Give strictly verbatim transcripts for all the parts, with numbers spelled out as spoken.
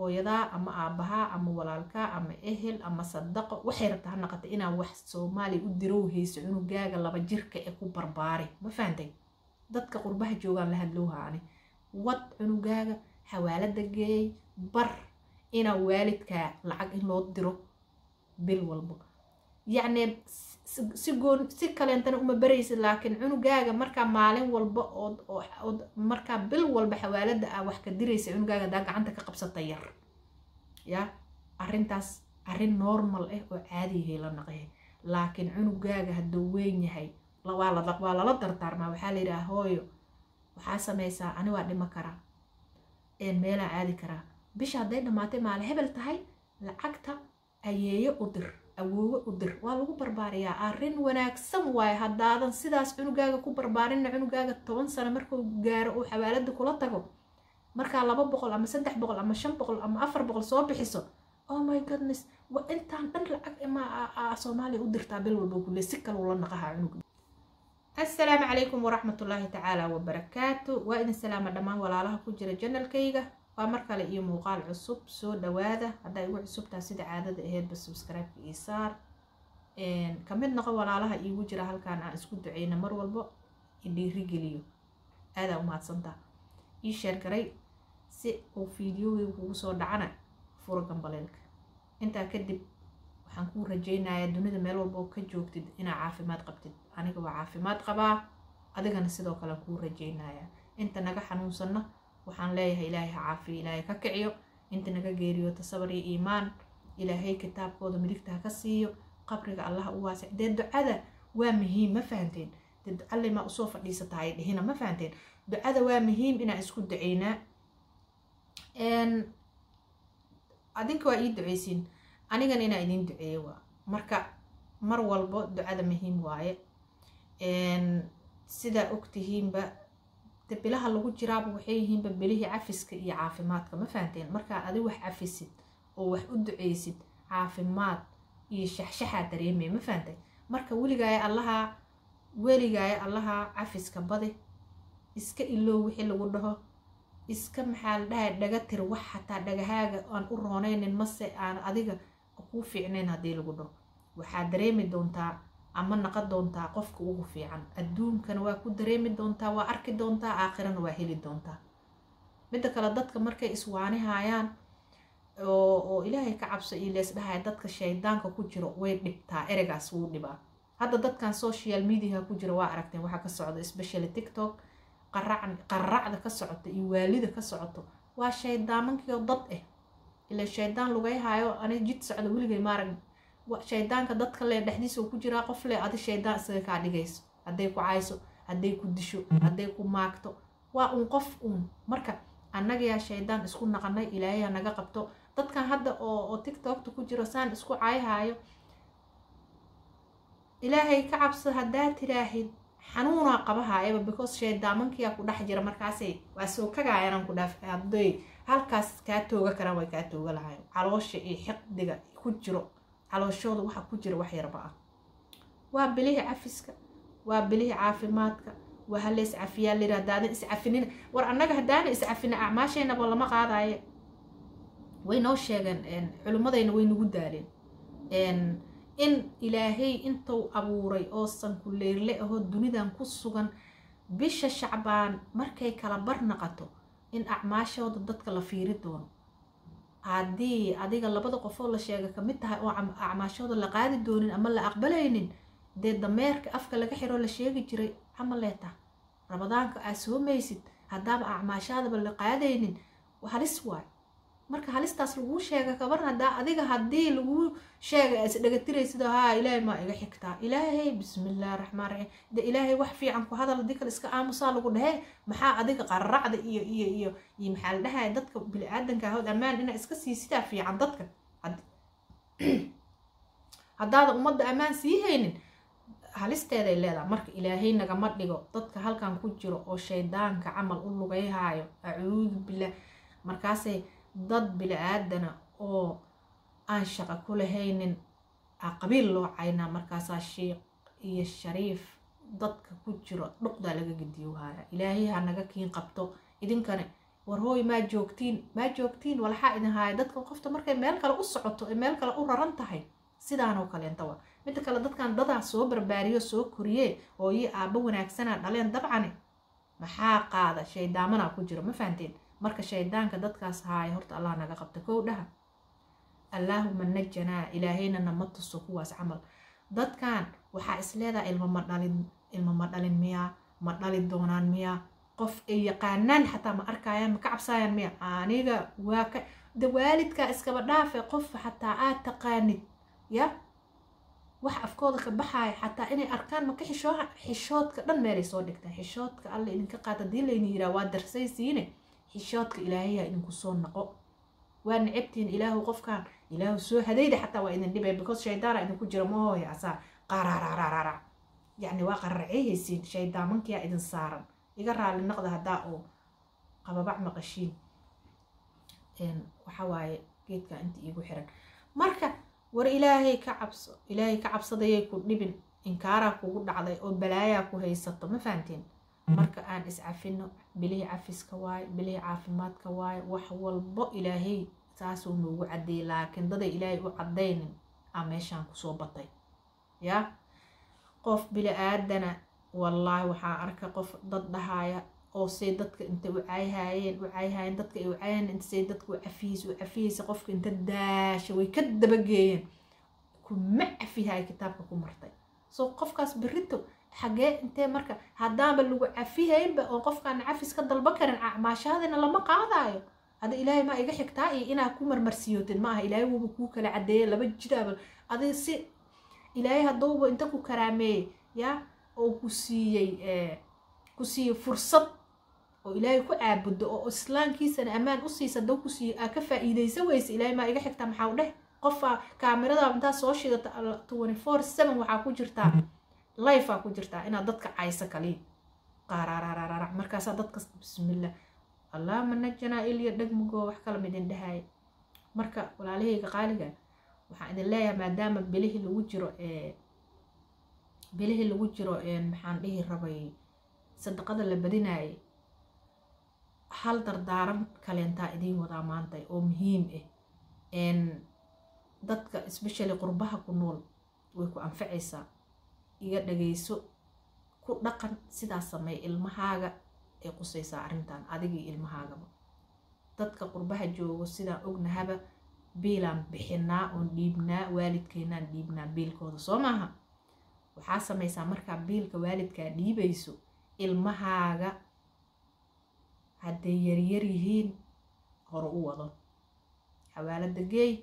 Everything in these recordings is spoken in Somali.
hooyadaa ama aabahaa ama walaalkaa ama ehel ama sadaqo waxay rabtaa ha noqota inaa wax Soomaali u dirow hayso cunugaaga laba jirka ee ku barbaari ma fahantay dadka qurbaha joogaan la hadloohaani wad cunugaaga xawaalada geey bar ina waalidka lacag in loo diro bil walba yacni si goon si kale intan uma baraysid laakiin cunugaaga marka maalin walba oo marka bil walba xawaalada ah wax ka diraysa cunugaaga daa gacanta ka qabsatay yar ya arintaas arin normal ah oo caadi ah la naqay laakiin cunugaaga haduu weyn yahay la wala waa la dardaarmaa waxa la yiraahdaa hooyo waxa sameeysaa ani waa dhima karaa een meela caadi karaa bisha haday dhamaatay maal hebel tahay lacagta ayeeyo u dir awoowe u dir waa lagu barbaariyaa arin wanaagsan waay hadaadan sidaas cunugaaga ku barbaarin cunugaaga toban sano markuu gaaro oo xawaalada kula tago marka laba boqol ama saddex boqol ama shan boqol ama afar boqol soo bixiso oh my goodness wa intaan dhan lacag ima Soomaali u dirtaa bil walba kulli si kale wala naqaha cunug assalaamu calaykum waraxmatullaahi tacaala wabarakaatu waa idin salaama dhammaan walaalaha ku jira channelkayga waa mar kale iyo muuqaal cusub soo dhawaada haday ugu cusubtaa sida caadada aheed ba subscribe ii saar een kamid noqo walaalaha iigu jira halkaan aan isku duceeyna mar walba idhiiri geliyo aada u mahadsantaa ii share garay si uu fiidiyowga ugu soo dhacana furo gambaleelka intaa kadib waxaan ku rajaynayaa dunida meel walba oo ka joogtid inaa caafimaad qabtid aniga waa caafimaad qabaa adigana sidoo kale ku rajaynayaa inta naga xanuunsanna waxaan leeyahay ilaahay caafiyo ilaahay ka kiciyo inta naga geeriyo tasabar iyo iimaan ilaahay kitaabkooda midigta ka siiyo qabriga Allah u waasicday ducada waa muhiim ma fahanteen ducada ma usoo fadhiisatahay dhihina ma fahanteen ducada waa muhiim ina isku duceynaa een adinku waa ii duceysin anigana ina idin duceeyo marka mar walba ducada muhiim waaye een sida ogtihiinba bilaha lagu jiraaba waxay yihiin bilihii cafiska iyo caafimaadka ma fahanteen marka adi wax cafisid oo wax u duceysid caafimaad iyo shaxshaxa dareemay ma fahantay marka waligaay allaha waligaay allaha cafiska badi iska iloo wixii lagu dhaho iska maxal dhahay dhaga tir wax xataa dhagahaaga aan u roonaynin mase aan adiga ku fiicneen hadii lagu dhaho waxa dareemi doontaa ama naqad doontaa qofka ugu fiican adduunkana waa ku dareemi doontaa waa arki doontaa aakhirana waa heli doontaa mid kale dadka markay iswaanihayaan oo oo ilaahay ka cabso ilees dhahay dadka shaydaanka ku jiro way dhibtaa eragaas wuu dhibaa hadda dadkan social media ku jiro waa aragteen waxa ka socda especially TikTok qarrac qarracda ka socota iyo waalida ka socoto waa shaydaamankiyo dad eh ila shaydaan lugay haayo ani jid socdo wiligay maarag shaydaanka dadka lee dhaxdiisa ku jira qof lee adi shaydaan isaga ka dhigayso haday ku caayso haday ku disho haday ku maagto waa un qof un marka annaga yaa shaydaan isku naqanay ilaahay naga qabto dadkan hadda oo oo TikTok ku jiro saan isku caayhaayo ilaahay ka cabso hadaa tiraahid xanuuna qabahaayaba because shaydaamankiya ku dhax jira markaasay waa soo kagaayaan ku dhaaf haday halkaas ka tooga karaan way ka tooga lahayn caloosha iyo xiqdiga ku jiro calooshooda waxa ku jira wax yarba ah waa bilihi cafiska waa bilihi caafimaadka waa halees cafiyaa liraadada is cafinin war annaga hadaana is cafina acmaasheena ba lama qaadayo way noo sheegan een culimadayna way nagu daaleen een in ilaahay intuu abuuray oo san ku leerle ah dunidan ku sugan bisha shacbaan markay kala barnaqato in acmaashooda dadka la fiiri doono hadii adiga labada qof oo la sheegay kamid tahay oo acmaashooda la qaadi doonin ama la aqbalaynin de dameerka afka laga xiro la sheegi jiray amaleeta rabadaanka ay soo meeysid hadaba acmaashada la qaadaynin halis waay marka halistaas lagu sheegay ka warna hada adiga hadii lagu sheegay is dhagatiraysid ha ilaahay ma iga xigtaa ilaahay bismillaahir rahmaanir rahiim de ilaahay wax fiican ku hadal dikal iska aamusa lagu dhahay maxaa adiga qarracda iyo iyo iyo iyo maxal dhahay dadka bil aadanka ah amaan ina iska siisida fiican dadka hadaada umada amaan sii haynin halisteeda ay leedahay marka ilaahay naga ma dhigo dadka halkan ku jiro oo shaydaanka amal u lugayhaayo a'uudu billah markaasay dad bil aadana oo aan shaqo ku lahaynin aqbiil loo cayna markaasa sheekh iyo shariif dadka ku jiro dhuqda laga gidiyo haya ilaahay ha naga kiin qabto idinkana war hooy maa joogtiin maa joogtiin walxaa idin haaya dadka qofta markay meel kale u socoto ee meel kale u raran tahay sidaanoo kaleenta waa midda kale dadkan dadaa soo barbaariyo soo koriye hooyo aabba wanaagsanaa dhaleen dabcani maxaa qaada shaydaamanaa ku jiro ma fahanteen marka shaydaanka dadkaas haaya horta allah naga qabta kow dhaha allaahuma najanaa ilaahayna nama tuso kuwaas camal dadkan waxaa isleedaha ilma ma dhalin ilma ma dhalin miyaa ma dhali doonaan miyaa qof ay yaqaanaan xataa ma arkayaan ma ka cabsaayaan miya aniga waa ka da waalidka iskaba dhaafe qof xataa aad taqaanid ya wax afkooda ka baxaaya xataa inay arkaan ma ka xishooha xishoodka dhan meelay soo dhigtaan xishoodka alla idinka qaata hadii layni yiraa waa darsaysiine xishoodka ilaahayaa idinku soo naqo waa necabtiin ilaahu qofkan ilaahu soo hadayda xataa waa idin dhibay because shaydaana idinku jira mahooya asaa qararararara yacni waa qararceyhaysiin shaydaamankiyaa idin saaran iga raali naqda haddaa oo qababac maqashiin waxa waaye geedka inta iigu xiran marka war ilaahay ka cabso ilaahay ka cabsadayay ku dhibin inkaaraa kugu dhacday oo balaayaa ku haysato ma fahantiin marka aan iscafino bilihii cafiska waaye bilihii caafimaadka waaye wax walbo ilaahay saasuu noogu cadeeyey laakiin daday ilaahay u cadaynin aa meeshaan kusoo batay ya qof bili aadana wallaahi waxaa arka qof dad dhahaaya oo say dadka inta u caayhaayeen u caayhaayeen dadka ay u caayeen inta say dadka u cafiyeysa u cafiyeysa qofka inta daasha way ka dabageeyeen kuma cafihaaya kitaabka ku martay soo qofkaas berrito xagee intee marka haddaanba lagu cafihaynba oo qofkaan cafis ka dalba karin acmaashaadina lama qaadaayo hada ilaahay ma iga xigtaa iyo inaa ku marmarsiyootid ma aha ilaahay wuuba kuu kala cadeeyay laba jiraaba adi si ilaahay haddouba inta ku karaameeyey ya oo ku siiyey ku siiyey fursad oo ilaahay ku caabudo oo islaamkiisana ammaan u siisa daw ku siiyey aa ka faa'iidaysa weysa ilaahay ma iga xigtaa maxaa u dheh qofa kaamirada intaa soo shidata twenty-four seven waxaa ku jirtaa life aa ku jirtaa inaad dadka caysa kaliin qararararara markaasaa dadka bismillah allaahuma najanaa ilya dhegmugoo wax kala midin dhahaaya marka walaalahayga qaaliga waxaan idin leeyahay maadaama bilihii lagu jiro ee bilihii lagu jiro maxaan dhihi rabay sadaqada la badinaayay hal dardaaran kaleentaa idiin wadaa maanta oo muhiim ah dadka especially qurbaha ku nool way ku anfacaysaa iga dhagayso ku dhaqan sidaas sameey ilmahaaga ay qusaysaa arrintan adigii ilmahaagaba dadka qurbaha joogo sidaan ognahaba biilaan bixinaa oon dhiibnaa waalidkeynaan dhiibnaa biilkooda soo maaha waxaa samaysaa markaa biilka waalidkaa dhiibayso ilmahaaga hadday yaryar yihiin hore u wado xawaalada geey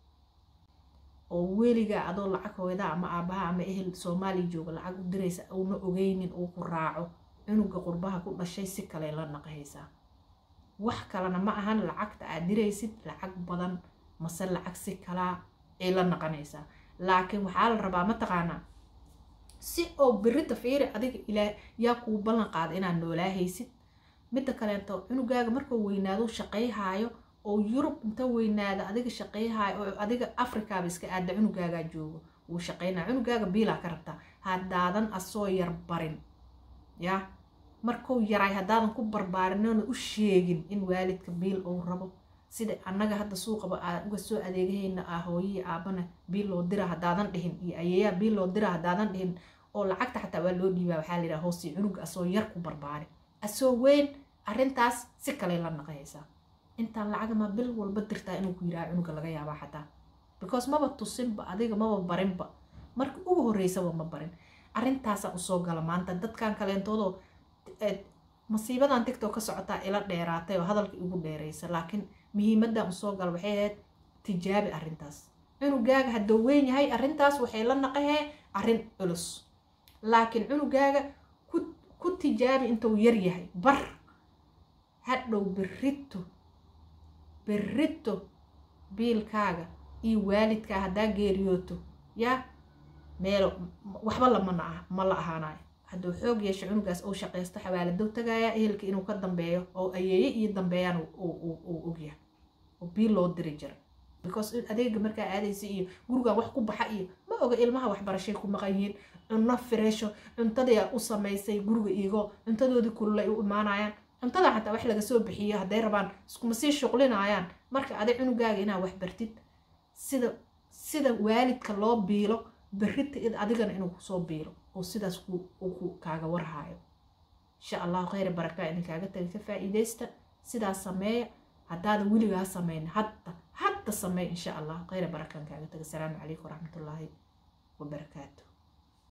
oo weligaa adoo lacag hooyada ama aabaha ama ehel soomaaliya jooga lacag u diraysa uuna ogeynin uu ku raaco cunuga qurbaha ku dhashay si kale la naqahaysaa wax kalena ma ahan lacagta aad diraysid lacag badan mase lacag si kalaa ay la naqanaysaa laakiin waxaa la rabaa mataqaanaa si oo birita fiiri adiga ilaa yaa kuu ballan qaada inaad noolaahaysid midda kaleento cunugaaga markuu weynaado shaqayhaayo oo yurub inta weynaada adiga shaqayhaayo oo adiga afrikaaba iska aada cunugaagaa joogo wuu shaqaynaa cunugaaga biilaa ka rabtaa haddaadan asoo yar barin ya markuu yaray haddaadan ku barbaarinona u sheegin in waalidka biil uu rabo sida annaga hadda suuqaba aa uga soo adeegahayna ah hooyihii aabana biil loo dira haddaadan dhihin iyo ayeeyaa biil loo dira haddaadan dhihin oo lacagta xataa waa loo dhiibaa waxaa la yidhaha hoosi cunuga asoo yar ku barbaari asoo weyn arrintaas si kale la naqayaysaa intaan lacagama bil walba dirtaa inuu ku yidhaha cunuga laga yaabaa xataa because maba tusinba adiga maba barinba marka ugu horreysaba ma barin arrintaasaa usoo gala maanta dadkan kaleentoodoo masiibadan tiktok ka socotaa ila dheeraatay oo hadalka igu dheeraysa laakiin muhiimadan usoo gala waxay ahayd tijaabi arrintaas cunugaaga hadduu weyn yahay arrintaas waxay la naqahee arrin culus laakiin cunugaaga ku ku tijaabi intuu yar yahay bar hadhow berrito berrito biilkaaga iyo waalidkaa haddaa geeriyooto yaa meelo waxba lama aha ma la ahaanayo hadduu xoog yeesho cunugaas uu shaqaysto xawaaladow tagaaya ehelka inuu ka dambeeyo oo ayeeye iyo dambeeyaan uu ogyahay oo biil loo diri jira because adeega markaa aadaysa iyo gurigan wax ku baxa iyo ma oga ilmaha waxbarashay ku maqan yihiin cunno fireesho cuntadii u samaysay guriga iigoo cuntadoodii kululay u imaanayaan cuntada xataa wax laga soo bixiyo hadday rabaan iskuma sii shuqlinayaan marka adi cunugaaga inaa wax bartid sida sida waalidka loo biilo berrita id adigana inuu kusoo biilo oo sidaas ku kaaga warhaayo insha allah khayr baraka idinkaaga tagay ka faa'iideysta sidaas sameeya haddaada weligaa sameyn hadda hadda sameey insha allah khayr baraka kaaga tagay. Assalaamu calaykum waraxmatullaahi wabarakaatuh.